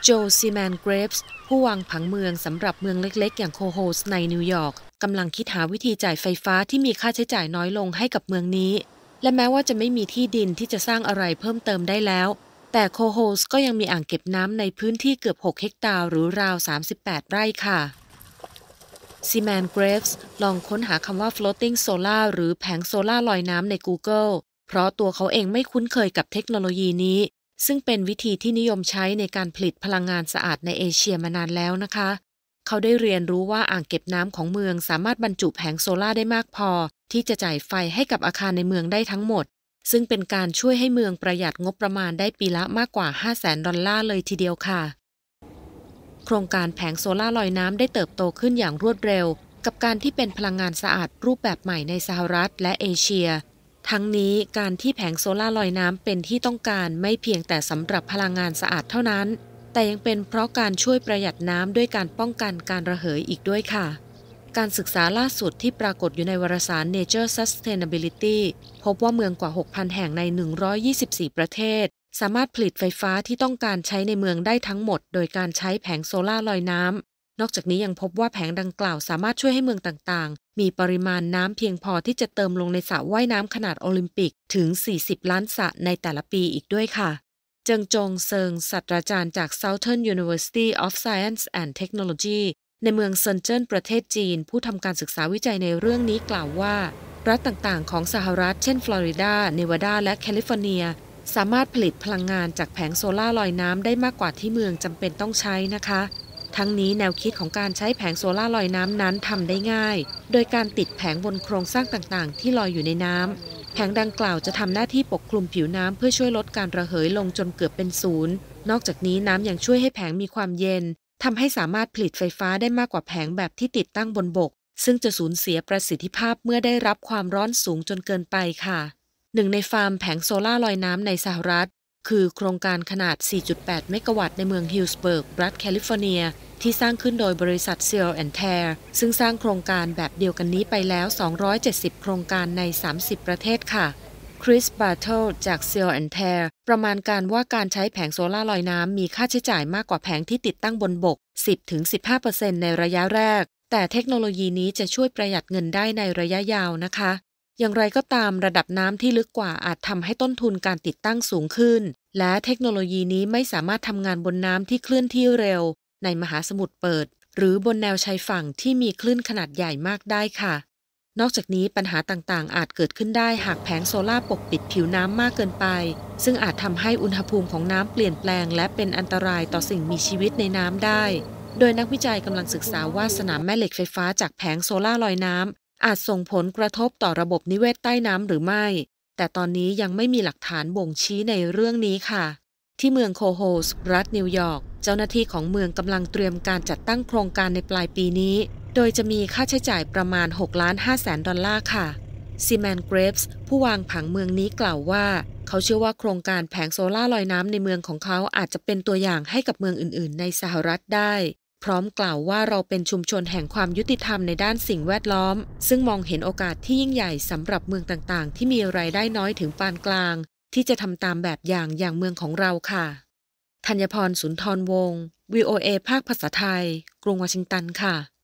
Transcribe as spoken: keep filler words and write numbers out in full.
โจ ซีแมนเกรฟส์ผู้วางผังเมืองสำหรับเมืองเล็กๆอย่างโคโฮสในนิวยอร์กกำลังคิดหาวิธีจ่ายไฟฟ้าที่มีค่าใช้จ่ายน้อยลงให้กับเมืองนี้และแม้ว่าจะไม่มีที่ดินที่จะสร้างอะไรเพิ่มเติมได้แล้วแต่โคโฮสก็ยังมีอ่างเก็บน้ำในพื้นที่เกือบหกเฮกตาร์หรือราวสามสิบแปดไร่ค่ะซีแมนเกรฟส์ลองค้นหาคำว่า floating solar หรือแผงโซล่าลอยน้ำใน Google เพราะตัวเขาเองไม่คุ้นเคยกับเทคโนโลยีนี้ซึ่งเป็นวิธีที่นิยมใช้ในการผลิตพลังงานสะอาดในเอเชียมานานแล้วนะคะเขาได้เรียนรู้ว่าอ่างเก็บน้ำของเมืองสามารถบรรจุแผงโซล่าได้มากพอที่จะจ่ายไฟให้กับอาคารในเมืองได้ทั้งหมดซึ่งเป็นการช่วยให้เมืองประหยัดงบประมาณได้ปีละมากกว่า ห้าแสน ดอลลาร์เลยทีเดียวค่ะโครงการแผงโซล่าลอยน้ำได้เติบโตขึ้นอย่างรวดเร็วกับการที่เป็นพลังงานสะอาดรูปแบบใหม่ในสหรัฐและเอเชียทั้งนี้การที่แผงโซล่าลอยน้ำเป็นที่ต้องการไม่เพียงแต่สำหรับพลังงานสะอาดเท่านั้นแต่ยังเป็นเพราะการช่วยประหยัดน้ำด้วยการป้องกันการระเหยอีกด้วยค่ะการศึกษาล่าสุดที่ปรากฏอยู่ในวารสาร Nature Sustainability พบว่าเมืองกว่า หกพัน แห่งใน หนึ่งร้อยยี่สิบสี่ ประเทศสามารถผลิตไฟฟ้าที่ต้องการใช้ในเมืองได้ทั้งหมดโดยการใช้แผงโซล่าลอยน้ำนอกจากนี้ยังพบว่าแผงดังกล่าวสามารถช่วยให้เมืองต่างๆมีปริมาณน้ำเพียงพอที่จะเติมลงในสระว่ายน้ำขนาดโอลิมปิกถึงสี่สิบล้านสระในแต่ละปีอีกด้วยค่ะเจิงจงเซิงศาสตราจารย์จาก Southern University of Science and Technology ในเมืองเซินเจิ้นประเทศจีนผู้ทำการศึกษาวิจัยในเรื่องนี้กล่าวว่ารัฐต่างๆของสหรัฐเช่นฟลอริดาเนวาดาและแคลิฟอร์เนียสามารถผลิตพลังงานจากแผงโซล่าลอยน้ำได้มากกว่าที่เมืองจำเป็นต้องใช้นะคะทั้งนี้แนวคิดของการใช้แผงโซล่าลอยน้ำนั้นทำได้ง่ายโดยการติดแผงบนโครงสร้างต่างๆที่ลอยอยู่ในน้ำแผงดังกล่าวจะทำหน้าที่ปกคลุมผิวน้ำเพื่อช่วยลดการระเหยลงจนเกือบเป็นศูนย์นอกจากนี้น้ำยังช่วยให้แผงมีความเย็นทำให้สามารถผลิตไฟฟ้าได้มากกว่าแผงแบบที่ติดตั้งบนบกซึ่งจะสูญเสียประสิทธิภาพเมื่อได้รับความร้อนสูงจนเกินไปค่ะหนึ่งในฟาร์มแผงโซล่าลอยน้ำในสหรัฐคือโครงการขนาด สี่จุดแปด เมกะวัตต์ในเมืองฮิลส์เบิร์กรัฐแคลิฟอร์เนียที่สร้างขึ้นโดยบริษัท Searle and Tear ซึ่งสร้างโครงการแบบเดียวกันนี้ไปแล้วสองร้อยเจ็ดสิบโครงการในสามสิบประเทศค่ะคริส บาร์เทลจาก Searle and Tear ประมาณการว่าการใช้แผงโซล่าลอยน้ำมีค่าใช้จ่ายมากกว่าแผงที่ติดตั้งบนบก สิบถึงสิบห้าเปอร์เซ็นต์ ในระยะแรกแต่เทคโนโลยีนี้จะช่วยประหยัดเงินได้ในระยะยาวนะคะอย่างไรก็ตามระดับน้ำที่ลึกกว่าอาจทำให้ต้นทุนการติดตั้งสูงขึ้นและเทคโนโลยีนี้ไม่สามารถทำงานบนน้ำที่เคลื่อนที่เร็วในมหาสมุทรเปิดหรือบนแนวชายฝั่งที่มีคลื่นขนาดใหญ่มากได้ค่ะนอกจากนี้ปัญหาต่างๆอาจเกิดขึ้นได้หากแผงโซล่าปกปิดผิวน้ำมากเกินไปซึ่งอาจทำให้อุณหภูมิของน้ำเปลี่ยนแปลงและเป็นอันตรายต่อสิ่งมีชีวิตในน้ำได้โดยนักวิจัยกำลังศึกษาว่าสนามแม่เหล็กไฟฟ้าจากแผงโซล่าลอยน้ำอาจส่งผลกระทบต่อระบบนิเวศใต้น้ำหรือไม่แต่ตอนนี้ยังไม่มีหลักฐานบ่งชี้ในเรื่องนี้ค่ะที่เมืองโคโฮสรัฐนิวยอร์กเจ้าหน้าที่ของเมืองกำลังเตรียมการจัดตั้งโครงการในปลายปีนี้โดยจะมีค่าใช้จ่ายประมาณหกล้านห้าแสนดอลลาร์ค่ะซีแมนเกรฟส์ผู้วางผังเมืองนี้กล่าวว่าเขาเชื่อว่าโครงการแผงโซล่าลอยน้ำในเมืองของเขาอาจจะเป็นตัวอย่างให้กับเมืองอื่นๆในสหรัฐได้พร้อมกล่าวว่าเราเป็นชุมชนแห่งความยุติธรรมในด้านสิ่งแวดล้อมซึ่งมองเห็นโอกาสที่ยิ่งใหญ่สำหรับเมืองต่างๆที่มีรายได้น้อยถึงปานกลางที่จะทำตามแบบอย่างอย่างเมืองของเราค่ะธัญพร สุนทรวงศ์ วี โอ เอ ภาคภาษาไทยกรุงวอชิงตันค่ะ